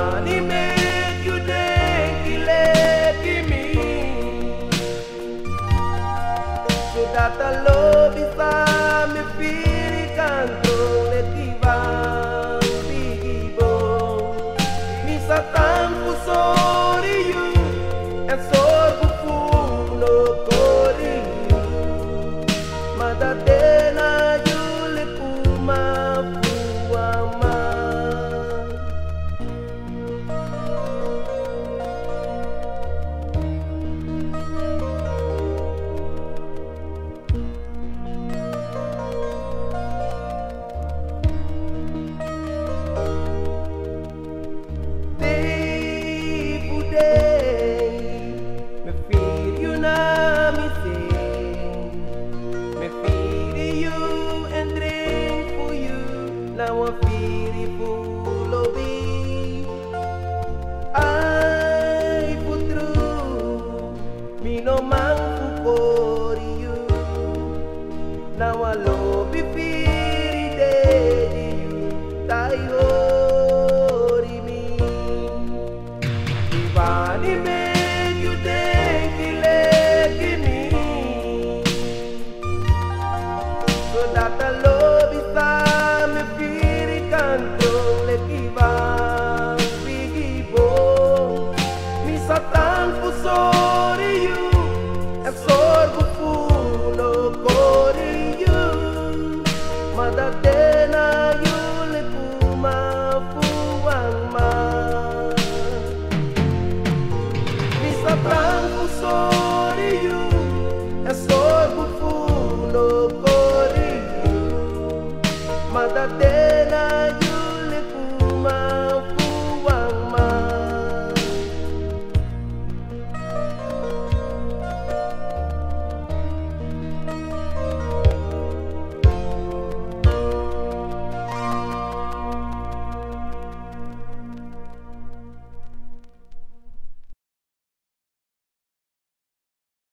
money make you drink let me, so that the love is me feel canto let vivo mi satan sorry you and sorgo fulo cori madadena yule puma puama. Me feel you now, me sing. Me feel you and drink for you. Now I feel it full of me. I put through me no man for you. Now I love you, feel it, you die.